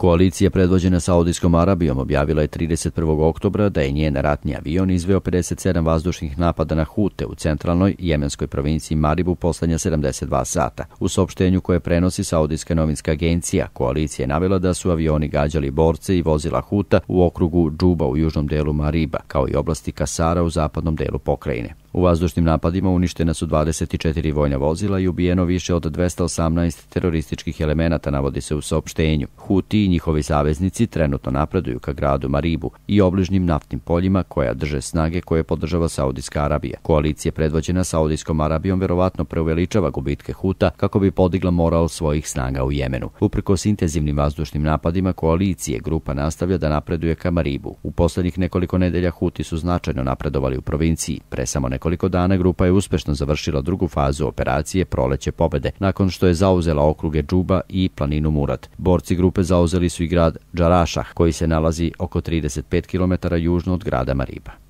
Koalicija predvođena Saudijskom Arabijom objavila je 31. oktobra da je njen ratni avion izveo 57 vazdušnih napada na Hute u centralnoj jemenskoj provinciji Maribu poslednja 72 sata. U saopštenju koje prenosi Saudijska novinska agencija, koalicija je navela da su avioni gađali borce i vozila Huta u okrugu Džuba u južnom delu Mariba, kao i oblasti Kasara u zapadnom delu pokrajine. U vazdušnim napadima uništena su 24 vojna vozila i ubijeno više od 218 terorističkih elemenata, navodi se u saopštenju. Huti i njihovi saveznici trenutno napreduju ka gradu Maribu i obližnjim naftnim poljima koja drže snage koje podržava Saudijska Arabija. Koalicija predvođena Saudijskom Arabijom verovatno preuveličava gubitke Huta kako bi podigla moral svojih snaga u Jemenu. Uprkos intenzivnim vazdušnim napadima koalicije, grupa nastavlja da napreduje ka Maribu. U poslednjih nekoliko nedelja Huti su značajno napredovali u provinciji. Pre samo nekoliko dana grupa je uspešno završila drugu fazu operacije Proleće pobede, nakon što je zauzela okruge Džuba i planinu Murad. Borci grupe zauzeli su i grad Džarašah, koji se nalazi oko 35 km južno od grada Mariba.